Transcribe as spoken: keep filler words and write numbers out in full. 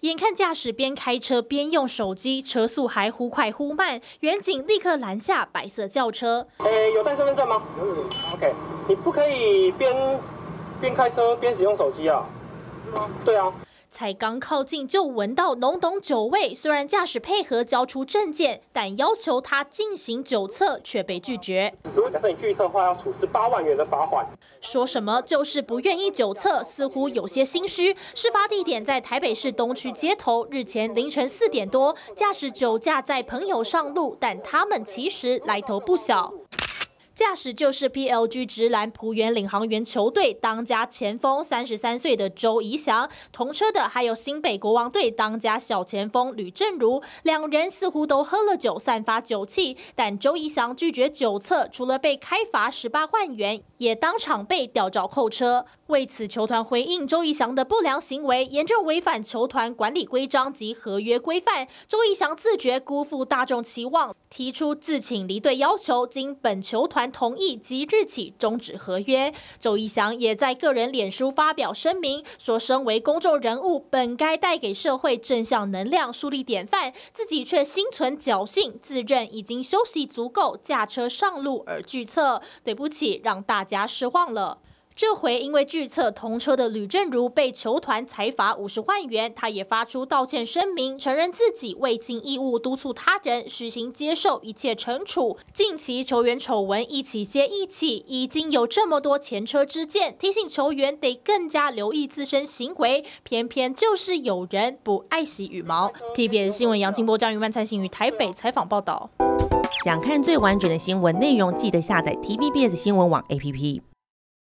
眼看驾驶边开车边用手机，车速还忽快忽慢，远警立刻拦下白色轿车。 诶，有带身份证吗？有有有。OK， 你不可以边边开车边使用手机啊？是吗？对啊。 才刚靠近就闻到浓浓酒味，虽然驾驶配合交出证件，但要求他进行酒测却被拒绝。 如果假设你拒测的话，要处十八万元的罚款。 说什么就是不愿意酒测，似乎有些心虚。事发地点在台北市东区街头，日前凌晨四点多，驾驶酒驾载朋友上路，但他们其实来头不小。 驾驶就是 P L G 直男璞园领航员球队当家前锋，三十三岁的周怡翔，同车的还有新北国王队当家小前锋吕正如，两人似乎都喝了酒，散发酒气。但周怡翔拒绝酒测，除了被开罚十八万元，也当场被吊照扣车。为此，球团回应周怡翔的不良行为，严重违反球团管理规章及合约规范。周怡翔自觉辜负大众期望，提出自请离队要求，经本球团 同意即日起终止合约。周怡翔也在个人脸书发表声明，说身为公众人物，本该带给社会正向能量，树立典范，自己却心存侥幸，自认已经休息足够，驾车上路而拒测。对不起，让大家失望了。 这回因为拒测同车的吕正如被球团裁罚五十万元，他也发出道歉声明，承认自己未尽义务，督促他人虚心接受一切惩处。近期球员丑闻一起接一起，已经有这么多前车之鉴，提醒球员得更加留意自身行为，偏偏就是有人不爱惜羽毛。T B S 新闻杨金波、张云曼、蔡欣于台北采访报道。 想看最完整的新闻内容，记得下载 T V B S 新闻网 A P P。